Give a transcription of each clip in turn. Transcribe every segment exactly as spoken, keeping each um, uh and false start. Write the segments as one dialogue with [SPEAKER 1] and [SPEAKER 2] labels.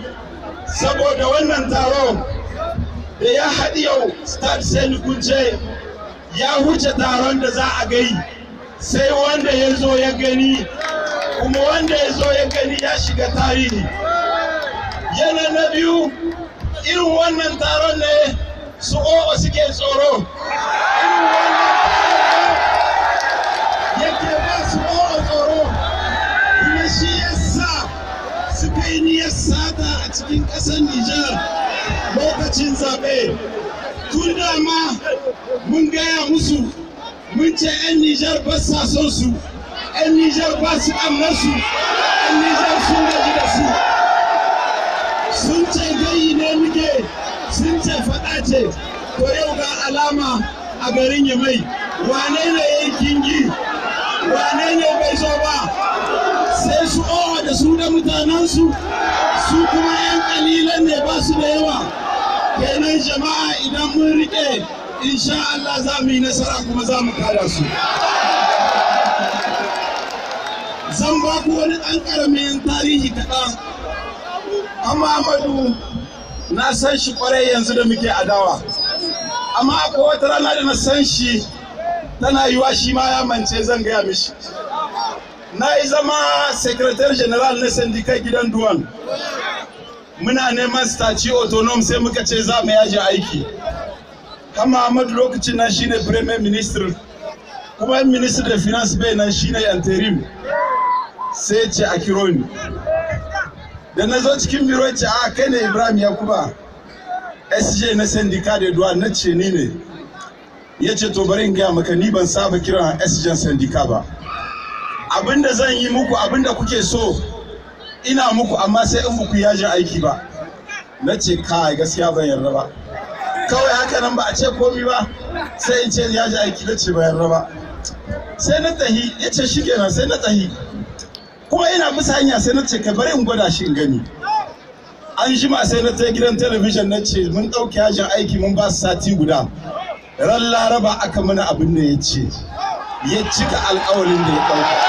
[SPEAKER 1] saboda wannan taro da ya haɗi yau stade Sani Kunce ya huce taron da za a gai sai wanda ya zo ya gani, kuma wanda ya zo ya gani ya shiga tarihi. Yana na biyu, irin wannan taron ne su o'o suke tsoro, irin wannan taron yake ba su o'o tsoro, kuma shi yasa suka yi niyyar sata a cikin ƙasar Nijar lokacin zaɓe. Tun da ma mun gaya musu, mun ce 'yan Nijar ba sa son su, 'yan Nijar ba su amnasu, 'yan Nijar sun gaji da su. Sun ce gayi ne muke, sun ce faɗa ce, to yau ga alama a garin Yamai. Wane ne ya yi kingi? Wane ne bai zo ba? Sai su owa da su da mutanensu, su kuma 'yan kalilan ne ba su da yawa. Kenan jama'a idan mun riƙe, insha Allah za mu yi nasara kuma za mu kada su. Zan ba ku wani ɗan ƙaramin tarihi kaɗan. Amma Amadu na san shi ƙwarai yanzu da muke adawa. Amma akwai wata rana da na san shi tana yiwa shi ma ya mance, zan gaya mishi. Na yi zama Secretary General na Syndicat gidan Duwan. Muna neman staci autonom sai muka ce za mu yaji aiki. Kama Ahmadu lokacin nan shine Premier Minister, kuma Minister da Finance bai nan shine interim. Sai ce a kiro ni. Da na zo cikin biro ce a kai ne Ibrahim Yakouba, S J na Syndicat da Duwan, na ce ni ne. Ya ce to bari in gaya maka, ni ban saba kiran S J Syndicat ba. Abinda zan yi muku, abinda kuke so ina muku, amma sai in muku yajin aiki ba. Na ce kai gaskiya ban yarda ba. Kawai haka nan ba a ce komi ba, sai in ce yajin aiki, na ce ban yarda ba. Sai na tahi, ya ce shikenan, sai na tahi. Kuma ina bisa hanya sai na ce ka bari in gwada shi in gani. An jima sai na ta gidan talabijin na ce mun ɗauki yajin aiki mun ba su sati guda. Ran Laraba aka mana abin da ya ce, ya cika alƙawarin da ya ɗauka.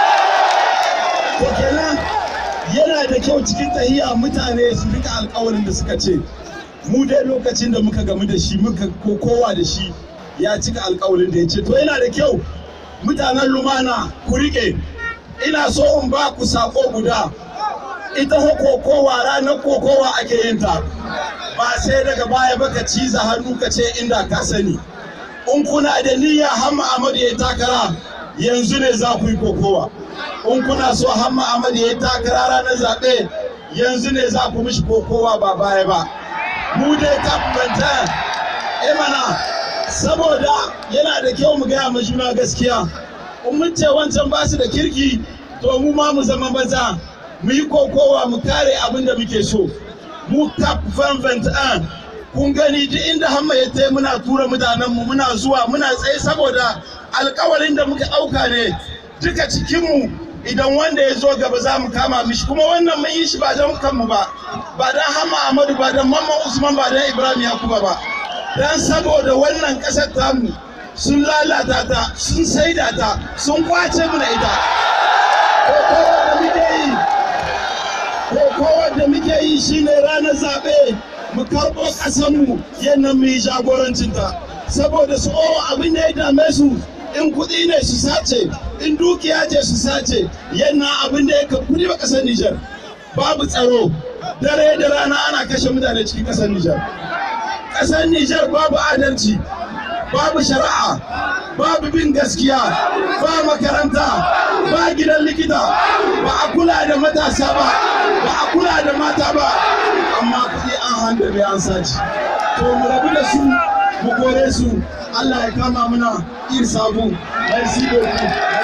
[SPEAKER 1] To kenan yana da kyau cikin tahiya mutane su rika alƙawarin da suka ce. Mu dai lokacin da muka gamu da shi, muka kowa da shi, ya cika alƙawarin da ya ce. To yana da kyau mutanen Lumana ku rike. Ina so in ba ku sako guda. Ita kokowa, ranar kokowa ake yin ta, ba sai daga baya baka ciza hannu ka ce inda ka sani. In kuna da niyya Hamma Ahmadu ya takara, yanzu ne za ku yi kokowa. In kuna so Hamma Ahmadu ya takara ranar zaɓe, yanzu ne za ku mishi kokowa ba baya ba. Mu dai kafin emana, saboda yana da kyau mu gaya ma juna gaskiya. In mun ce wancan ba su da kirki, to mu ma mu zama maza, mu yi kokowa mu kare abin da muke so. Mu kap vingt un, kun gani duk inda Hamma ya tai muna tura mutanenmu, muna zuwa muna tsaye saboda alƙawarin da muka ɗauka ne duka cikinmu. Idan wanda ya zo gaba za mu kama mishi, kuma wannan mun yi shi ba don kanmu ba, ba don Hamma Ahmadu ba, don Mamman Usman ba, don Ibrahim Yakouba ba, don saboda wannan ƙasar tamu sun lalata ta, sun saida ta, sun kwace mu da ita. Kokowar da muke yi, kokowar da muke yi shine ranar zaɓe mu karɓo ƙasarmu yadda mu yi jagorancinta. Saboda su o abin da ya dame su, in kuɗi ne su sace, in dukiya ce su sace, yadda abin da ya kuɗi ba ƙasar Nijar. Babu tsaro, dare da rana ana kashe mutane cikin ƙasar Nijar. Ƙasar Nijar babu adalci, babu shari'a, babu bin gaskiya, ba makaranta, ba gidan likita, ba a kula da matasa ba, ba a kula da mata ba, amma kuɗi an handame an sace. To mu rabu da su, mu kore su, Allah ya kama muna ir sabu, merci beaucoup.